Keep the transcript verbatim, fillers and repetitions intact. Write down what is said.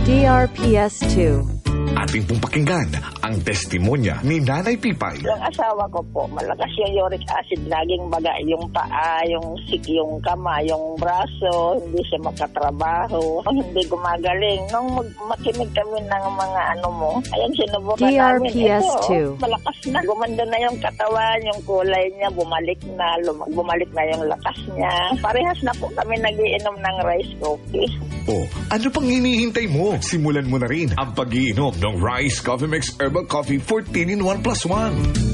D R P S two. Ating pong pakinggan ang testimonya ni Nanay Pipay. Yung asawa ko po, malakas yung uric acid, laging baga yung paa, yung sik, yung kama, yung braso, hindi siya makatrabaho, hindi gumagaling. Nung mag- makinig kami ng mga ano mo, ayan sinubukan D R namin. P S two. Ito, malakas na. Gumanda na yung katawan, yung kulay niya, bumalik na, lum- bumalik na yung lakas niya. Parehas na po kami nagiinom ng rice coffee. O, ano pang hinihintay mo? Simulan mo na rin ang pag-iinom ng Rice Coffee Mix Herbal Coffee fourteen in one plus one.